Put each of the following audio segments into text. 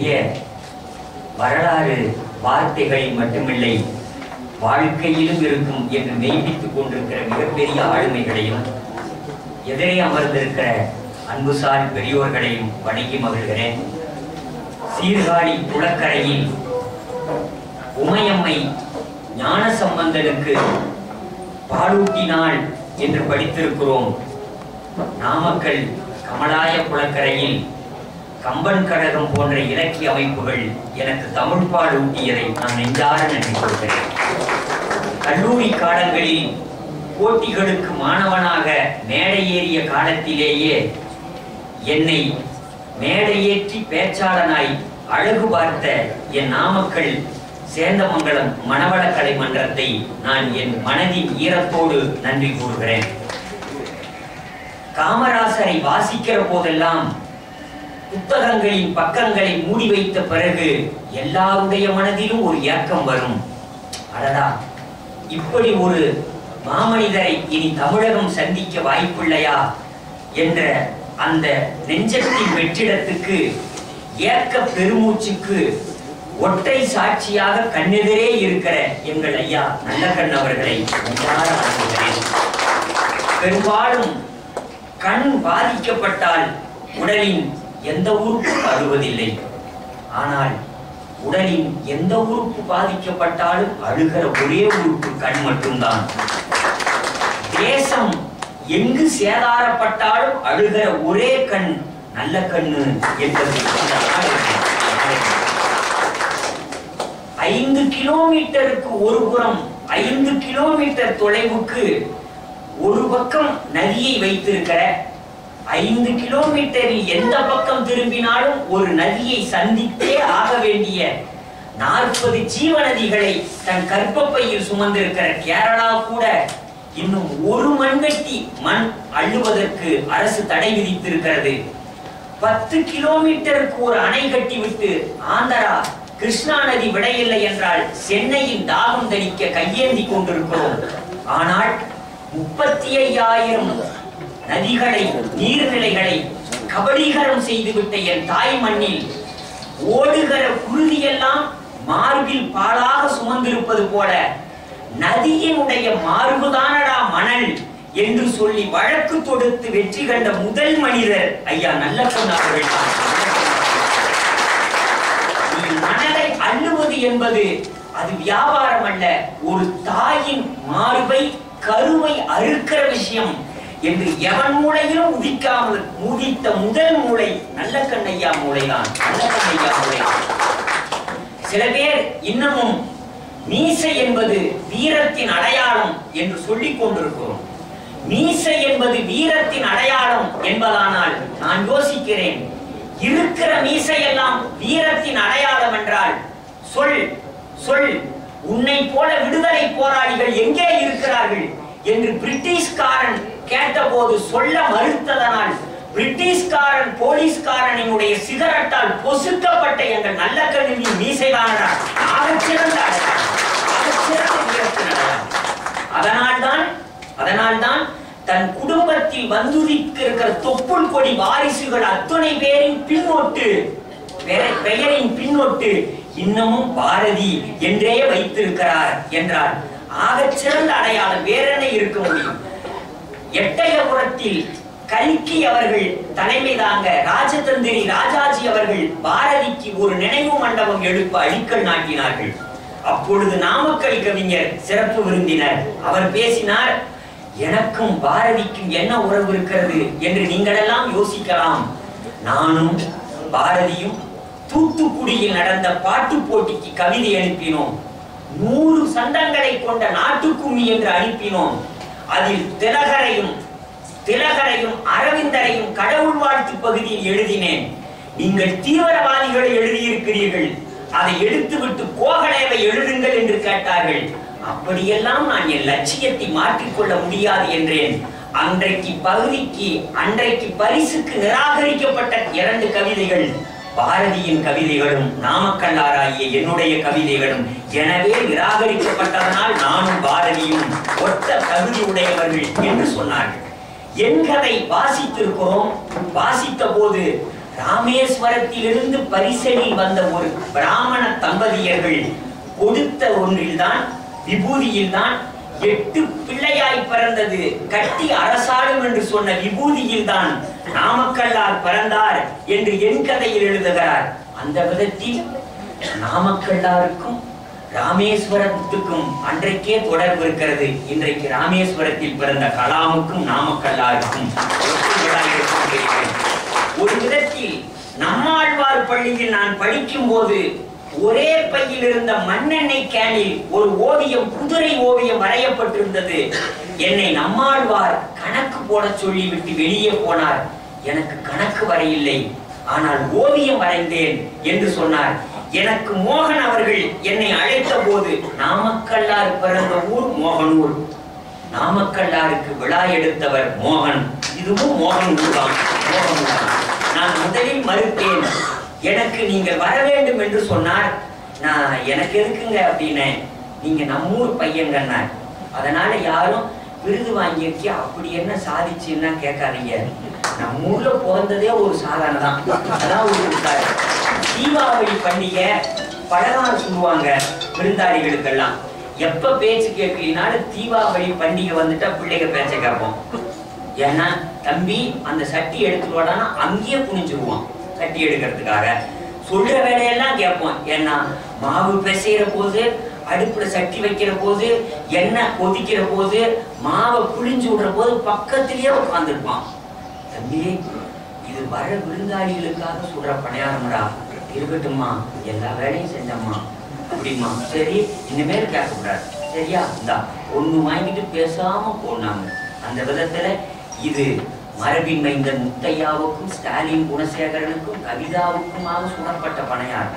வரலாறு வார்த்தைகளில் மட்டுமில்லை, வாழ்க்கையிலும் இருக்கும் என்று மெய்ப்பித்துக் கொண்டிருக்கிற மிகப்பெரிய ஆளுமைகளையும் எதிரே அமர்ந்திருக்கிற அன்புசார் பெரியோர்களையும் வணங்கி மகிழ்கிறேன். சீர்காழி குளக்கரையில் உமையம்மை ஞானசம்பந்தனுக்கு பாலூட்டினாள் என்று படித்திருக்கிறோம். நாமக்கல் கமலாய குளக்கரையில் கம்பன் கழகம் போன்ற இலக்கிய அமைப்புகள் எனக்கு தமிழ் பாலூட்டியதை நான் நெஞ்சார நன்றி கொள்கிறேன். கல்லூரி காலங்களில் போட்டிகளுக்கு மாணவனாக மேடை ஏறிய காலத்திலேயே என்னை மேடையேற்றி பேச்சாளனாய் அழகு பார்த்த என் நாமக்கல் சேந்தமங்கலம் மணவளக்கலை மன்றத்தை நான் என் மனதின் ஈரத்தோடு நன்றி கூறுகிறேன். காமராசரை வாசிக்கிற போதெல்லாம் புத்தகங்களின் பக்கங்களை மூடி வைத்த பிறகு எல்லாருடைய மனதிலும் ஒரு ஏக்கம் வரும். அடடா, இப்படி ஒரு மாமனிதரை இனி தமிழகம் சந்திக்க வாய்ப்பில்லையா என்ற அந்த நெஞ்சத்தின் வெற்றிடத்துக்கு ஏக்க பெருமூச்சுக்கு ஒற்றை சாட்சியாக கண்ணெதிரே இருக்கிற எங்கள் ஐயா நல்லகண் அவர்களை வணங்குகிறேன். பெரும்பாலும் கண் பாதிக்கப்பட்டால் உடலின் எந்த உறுப்பும் அழுவதில்லை. ஆனால் உடலின் எந்த உறுப்பு பாதிக்கப்பட்டாலும் அழுகிற ஒரே உறுப்பு கண் மட்டும்தான். தேசம் எங்கு சேதாரப்பட்டாலும் அழுகிற ஒரே கண் நல்ல கண்ணு என்பது 5 கிலோமீட்டருக்கு ஒரு புறம் 5 கிலோமீட்டர் தொலைவுக்கு ஒரு பக்கம் நதியை வைத்திருக்கிற 5 கிலோமீட்டரில் எந்த பக்கம் திரும்பினாலும் ஒரு நதியை சந்தித்தே ஆக வேண்டிய 40 ஜீவ நதிகளை தன் கர்ப்பப்பையில் சுமந்திருக்கிற கேரளா கூட இன்னும் ஒரு மண்வெட்டி மண் அள்ளுவதற்கு அரசு தடை விதித்திருக்கிறது. 10 கிலோமீட்டருக்கு ஒரு அணை கட்டிவிட்டு ஆந்திரா கிருஷ்ணா நதி விடையில்லை என்றால் சென்னையின் தாகம் தணிக்க கையேந்தி கொண்டிருக்கிறோம். ஆனால் 35,000 நதிகளை நீர்நிலைகளை கபலீகரம் செய்துவிட்ட என் தாய் மண்ணில் ஓடுகிற குருதியெல்லாம் மார்பில் பாலாக சுமந்திருப்பது போல நதியினுடைய மார்புதானடா மணல் என்று சொல்லி வழக்கு தொடுத்து வெற்றி கண்ட முதல் மனிதர் ஐயா நல்லகண் அவர்கள். மணலை அள்ளுவது என்பது அது வியாபாரம் அல்ல, ஒரு தாயின் மார்பை கருவை அறுக்கிற விஷயம் என்று எவன் மூளையிலும் உதிக்காமல் உதித்த முதல் மூளை நல்லகண் ஐயா மூளைதான். நல்லகண் ஐயா மூளை. சில பேர் இன்னமும் மீசை என்பது வீரத்தின் அடையாளம் என்று சொல்லிக் கொண்டிருக்கிறோம். மீசை என்பது வீரத்தின் அடையாளம் என்பதானால் நான் யோசிக்கிறேன், இருக்கிற மீசையெல்லாம் வீரத்தின் அடையாளம் என்றால் சொல் சொல், உன்னை போல விடுதலை போராளிகள் எங்கே இருக்கிறார்கள் என்று பிரிட்டிஷ்காரன் கேட்டபோது சொல்ல மறுத்ததனால் பிரிட்டிஷ்காரன் போலீஸ்காரனுடைய சிகரெட்டால் பொசுக்கப்பட்ட எங்கள் நல்லகண்ணின் மீசைதானடா ஆகச்சிறந்த அடையாளம், ஆகச்சிறந்த வீரத்தின் அடையாளம். அதனால்தான் தன் குடும்பத்தில் வந்துதிக்கிற தொப்புள் கொடி வாரிசுகள் அத்தனை பேரின் பின்னோட்டு பெயரின் பின்னோட்டு இன்னமும் பாரதி என்றே வைத்திருக்கிறார் என்றால் ஆகச்சிறந்த அடையாளம் வேற என்ன இருக்க முடியும்? எட்டயபுரத்தில் கல்கி அவர்கள் தலைமை தாங்க ராஜதந்திரி ராஜாஜி அவர்கள் பாரதிக்கு ஒரு நினைவு மண்டபம் எழுப்ப அடிக்கல் நாட்டினார்கள். அப்பொழுது நாமக்கல் கவிஞர் சிறப்பு விருந்தினர் அவர் பேசினார், எனக்கும் பாரதிக்கும் என்ன உறவு இருக்கிறது என்று நீங்களெல்லாம் யோசிக்கலாம். நானும் பாரதியும் தூத்துக்குடியில் நடந்த பாட்டு போட்டிக்கு கவிதை அனுப்பினோம். 100 சந்தங்களை கொண்ட நாட்டுக்கும்மி என்று அனுப்பினோம். அதில் திலகரையும் அரவிந்தரையும் கடவுள் வாழ்த்து பகுதியில் எழுதினேன். நீங்கள் தீவிரவாதிகளை எழுதியிருக்கிறீர்கள், அதை எடுத்துவிட்டு கோகலேவை எழுதுங்கள் என்று கேட்டார்கள். அப்படியெல்லாம் நான் என் லட்சியத்தை மாற்றிக்கொள்ள முடியாது என்றேன். அன்றைக்கு பரிசுக்கு நிராகரிக்கப்பட்ட 2 கவிதைகள் பாரதியின் கவிதைகளும் நாமக்கல்லாராகிய என்னுடைய கவிதைகளும். எனவே நிராகரிக்கப்பட்டதனால் நானும் பாரதியும் ஒத்த தகுதி உடையவர்கள் என்று சொன்னார்கள். என் கதை வாசித்திருக்கிறோம். வாசித்த போது ராமேஸ்வரத்திலிருந்து பரிசலில் வந்த ஒரு பிராமண தம்பதியர்கள் கொடுத்த ஒன்றில்தான், விபூதியில்தான் 8 பிள்ளையாய் பிறந்தது. கட்டி அரசாடும் என்று சொன்ன விபூதியில் தான் நாமக்கல்லார் பிறந்தார் என்று என் கதையில் எழுதுகிறார். அந்த விதத்தில் நாமக்கல்லாருக்கும் ராமேஸ்வரத்துக்கும் அன்றைக்கே தொடர்பு இருக்கிறது. இன்றைக்கு ராமேஸ்வரத்தில் பிறந்த கலாமுக்கும் நாமக்கல்லாருக்கும் ஒரு விதத்தில் நம்மாழ்வார் பள்ளியில் நான் படிக்கும் போது ஒரே பையில் இருந்த மண்ணெண்ணெய் கேனில் ஒரு ஓவியம், குதிரை ஓவியம் வரையப்பட்டிருந்தது. என்னை நம்மாழ்வார் கணக்கு போட சொல்லிவிட்டு வெளியே போனார். எனக்கு கணக்கு வரையில்லை, ஆனால் ஓவியம் வரைந்தேன் என்று சொன்னார். எனக்கு மோகன் அவர்கள் என்னை அழைத்த போது, நாமக்கல்லார் பிறந்த ஊர் மோகனூர், நாமக்கல்லாருக்கு விழா எடுத்தவர் மோகன், இதுவும் மோகன் ஊர் தான். நான் முதலில் மறுத்தேன். எனக்கு நீங்கள் வர வேண்டும் என்று சொன்னார். நான் எனக்கு எதுக்குங்க அப்படின்னு, நீங்க நம்மூர் பையங்கன்னார். அதனால யாரும் விருது வாங்கியிருக்கே அப்படி என்ன சாதிச்சுன்னா கேட்காதீங்க. நம்ம ஊர்ல பிறந்ததே ஒரு சாதனை தான். அதான் ஒரு தீபாவளி பண்டிகை பலகாரம் சொல்லுவாங்க விருந்தாளிகளுக்கெல்லாம். எப்ப பேச்சு கேட்கலினாலும் தீபாவளி பண்டிகை வந்துட்டா பிள்ளைங்க பேச்ச கேட்போம். ஏன்னா தம்பி அந்த சட்டி எடுத்துருவாடானா அங்கேயே குனிஞ்சிருவான் சட்டி எடுக்கிறதுக்காக. சொல்ற வேலையெல்லாம் கேட்போம். ஏன்னா மாவு பிசைகிற போது, அடுப்புல சட்டி வைக்கிற போது, எண்ணெய் கொதிக்கிற போது, மாவை புளிஞ்சு விடுற போது பக்கத்திலேயே உட்கார்ந்துருப்பான். தம்பி இது வர விருந்தாளிகளுக்காக சொல்ற பணியாரம்டா, இருக்கட்டும்மா, எல்லா வேலையும் செஞ்சம்மா அப்படிமா. சரி, இனிமேல் கேட்கக்கூடாது, சரியா? இந்தா ஒண்ணு வாங்கிட்டு பேசாம போனாங்க. அந்த விதத்துல இது மரபின் மைந்தன் முத்தையாவுக்கும் ஸ்டாலின் குணசேகரனுக்கும் கவிதாவுக்குமாக சுடப்பட்ட பணியாரம்.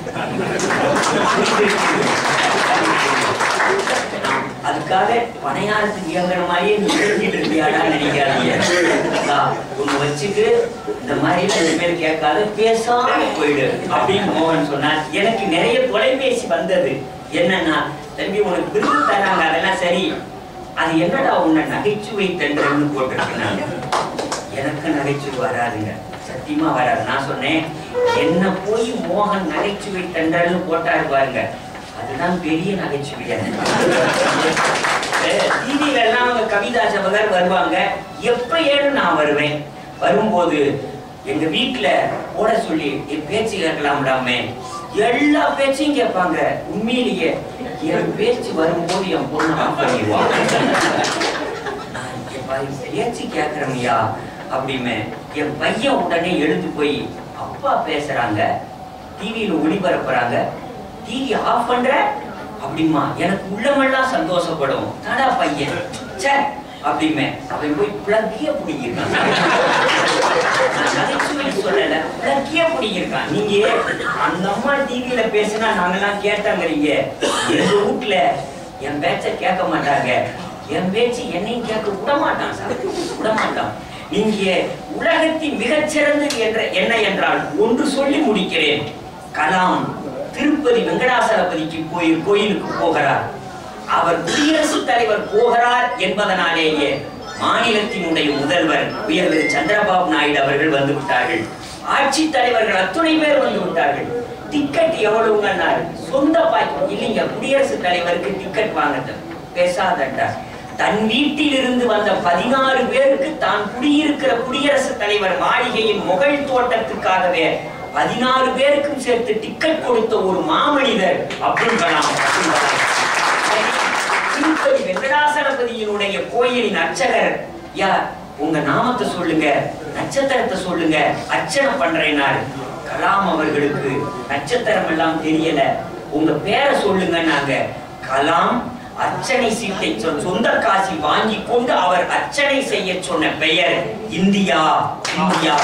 அதுக்காக பணியாரத்துக்கு இயங்குற மாதிரியே நிறுத்திட்டு இருக்கியாடா நினைக்காதீங்க. ஒண்ணு வச்சுட்டு இந்த மாதிரி ரெண்டு பேர் கேட்காத பேசாம போயிடு அப்படின்னு மோகன் சொன்னார். எனக்கு நிறைய தொலைபேசி வந்தது. என்னன்னா, தம்பி உனக்கு விருது தராங்க, அதெல்லாம் சரி, அது என்னடா உன்னை நகைச்சுவை தென்றல்னு போட்டிருக்கேன். எனக்கு நகைச்சுவை வராதுங்க, சத்தியமா வராது. நான் சொன்னேன், என்ன போய் மோகன் நகைச்சுவை தென்றல்னு போட்டாரு பாருங்க, அதுதான் பெரிய நகைச்சுவை. டிவில எல்லாம் அவங்க கவிதா சபகர் வருவாங்க, எப்ப ஏன்னு நான் வருவேன். வரும்போது எங்க வீட்டுல போட சொல்லி என் பேச்சு கேட்கலாம்டாமே, எல்லா பேச்சையும் கேட்பாங்க. உண்மையிலேயே என் பேச்சு வரும்போது என் பொண்ணு ஆஃப் பண்ணிடுவான். பேச்சு கேட்கிறமையா அப்படிமே. என் பையன் உடனே எழுந்து போய், அப்பா பேசுறாங்க, டிவியில ஒளிபரப்புறாங்க, டிவி ஆஃப் பண்ற அப்படிமா. எனக்கு உள்ளமெல்லாம் சந்தோஷப்படும். தாடா பையன் சே அப்படிமே. அவன் போய் பிளக்கிய பிடிங்கிருக்கான். நகைச்சுவை சொல்லல, பிளக்கிய பிடிங்கிருக்கான். நீங்க அந்த அம்மா டிவியில பேசினா நாங்கெல்லாம் கேட்டாங்கிறீங்க. எங்க வீட்டுல என் பேச்ச கேட்க மாட்டாங்க, என் பேச்சு என்னையும் கேட்க விட மாட்டான் சார், விட மாட்டான். நீங்க உலகத்தின் மிகச்சிறந்தது என்ற என்ன என்றால் ஒன்று சொல்லி முடிக்கிறேன். கலாம் திருப்பதி வெங்கடாசலபதிக்கு கோயிலுக்கு போகிறார். அவர் குடியரசுத் தலைவர் போகிறார் என்பதனாலேயே மாநிலத்தினுடைய முதல்வர் உயர்வு சந்திரபாபு நாயுடு அவர்கள் வந்து விட்டார்கள். ஆட்சி தலைவர்கள் அத்துணை பேர் வந்து விட்டார்கள். டிக்கெட் எவ்வளவுங்கன்னாரு. சொந்த பாக்கெட் இல்லைங்க, குடியரசுத் தலைவருக்கு டிக்கெட் வாங்க பேசாதட்டார். தன் வீட்டில் இருந்து வந்த 16 பேருக்கு தான் குடியிருக்கிற குடியரசுத் தலைவர் மாளிகையின் முகல் தோட்டத்துக்காகவே 16 பேருக்கும் சேர்த்து டிக்கெட் கொடுத்த ஒரு மாமனிதர் அப்துல் கலாம். திருப்பதி வெங்கடாசலபதியினுடைய கோயிலின் அர்ச்சகர், யார் உங்க நாமத்தை சொல்லுங்க, நட்சத்திரத்தை சொல்லுங்க, அர்ச்சனை பண்றேனாரு. கலாம் அவர்களுக்கு நட்சத்திரம் எல்லாம் தெரியல, உங்க பேரை சொல்லுங்கன்னாங்க. கலாம் அர்ச்சனை சீட்டை சொந்த காசி வாங்கி கொண்டு அவர் அர்ச்சனை செய்ய சொன்ன பெயர் இந்தியா. இந்தியா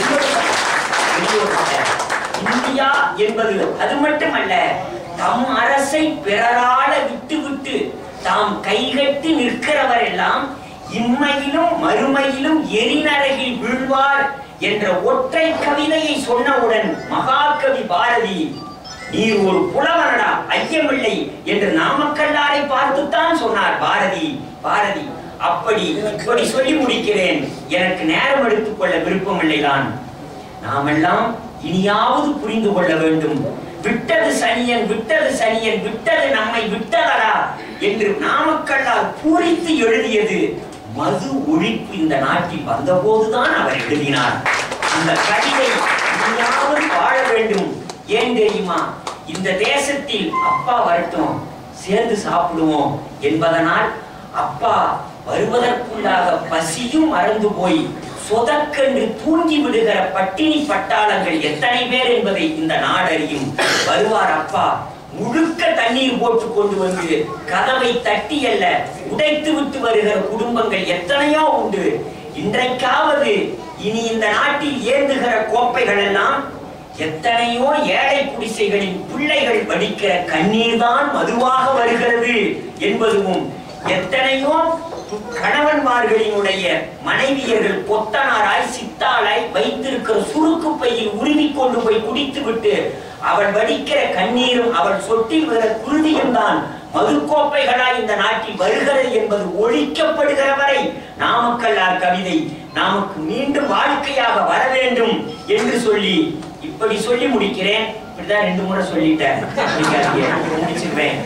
இந்தியா என்பது அது மட்டுமல்ல, தம் அரசை பிறரால விட்டு விட்டு தாம் கைகட்டி நிற்கிறவர் எல்லாம் இம்மையிலும் மறுமையிலும் எரிநரகில் வீழ்வார் என்ற ஒற்றை கவிதையை சொன்னவுடன் மகாகவி பாரதி, நீர் ஒரு புலவனடா, ஐயமில்லை என்று நாமக்கல்லாரை பார்த்துத்தான் சொன்னார் பாரதி. பாரதி அப்படி இப்படி சொல்லி முடிக்கிறேன். எனக்கு நேரம் எடுத்துக்கொள்ள விருப்பம் இல்லைதான். நாமெல்லாம் இனியாவது புரிந்து கொள்ள வேண்டும். விட்டது சனியன், விட்டது சனியன், விட்டது நம்மை விட்டதரா என்று நாமக்கல்லார் பூரித்து எழுதியது மது ஒழிப்பு இந்த நாட்டில் வந்தபோதுதான் அவர் எழுதினார். அந்த கவிதை இனியாவது வாழ வேண்டும். ஏன் தெரியுமா? இந்த தேசத்தில் அப்பா வரட்டும், சேர்ந்து சாப்பிடுவோம் என்பதனால் அப்பா வருவதற்குள்ளாக பசியும் மறந்து போய் சொதக்கென்று தூங்கி விடுகிற பட்டினி பட்டாளங்கள் எத்தனை பேர் என்பதை இந்த நாடறியும். வருவார் அப்பா, முழுக்க தண்ணீர் போட்டு கொண்டு வந்து கதவை தட்டி அல்ல உடைத்து விட்டு வருகிற குடும்பங்கள் எத்தனையோ உண்டு. இன்றைக்காவது இனி இந்த நாட்டில் ஏந்துகிற கோப்பைகள் எல்லாம் எத்தனையோ ஏழை குடிசைகளின் பிள்ளைகள் வடிக்கிற கண்ணீர் தான் மதுவாக வருகிறது என்பதும், எத்தனையோ கணவன்மார்களினுடைய மனைவியர்கள் கொத்தனாராய் சித்தாளாய் வைத்திருக்கிற சுருக்கு பையில் உருவி கொண்டு போய் குடித்து விட்டு அவள் வடிக்கிற கண்ணீரும் அவள் சொட்டில் வர குருதியும் தான் மதுக்கோப்பைகளாய் இந்த நாட்டில் வருகிறது என்பது ஒழிக்கப்படுகிற வரை நாமக்கல்லார் கவிதை நமக்கு மீண்டும் வாழ்க்கையாக வர வேண்டும் என்று சொல்லி இப்படி சொல்லி முடிக்கிறேன். இப்படிதான் 2 முறை சொல்லிட்டேன், முடிச்சிருவேன்.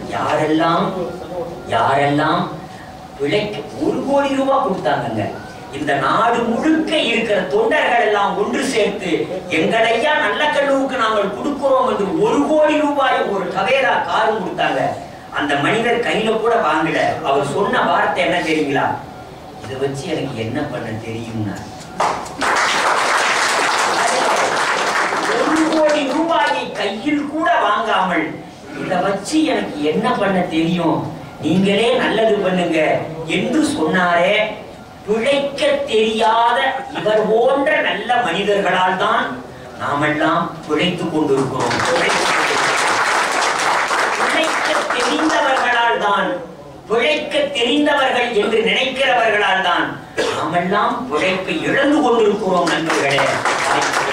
யாரெல்லாம் பிழைக்க 1 கோடி ரூபாய் கொடுத்தாங்க. இந்த நாடு முழுக்க இருக்கிற தொண்டர்கள் எல்லாம் ஒன்று சேர்த்து எங்களையா நல்ல கல்லூருக்கு நாங்கள் கொடுக்கிறோம் என்று 1 கோடி ரூபாய் ஒரு டவேரா காரும் கொடுத்தாங்க. அந்த மனிதர் கையில கூட வாங்கல. அவர் சொன்ன வார்த்தை என்ன தெரியுங்களா? இதை வச்சு எனக்கு என்ன பண்ண தெரியும்னா, 1 கோடி ரூபாயை கையில் கூட வாங்காமல் இதை வச்சு எனக்கு என்ன பண்ண தெரியும், நீங்களே நல்லது பண்ணுங்க என்று சொன்னாரே. பிழைக்க தெரியாத இவர் போன்ற நல்ல மனிதர்களால் தான் நாமெல்லாம் பிழைத்துக் கொண்டிருக்கிறோம். பிழைக்க தெரிந்தவர்களால் தான், பிழைக்க தெரிந்தவர்கள் என்று நினைக்கிறவர்களால் தான் நாமெல்லாம் பிழைப்பை இழந்து கொண்டிருக்கிறோம் நண்பர்களே.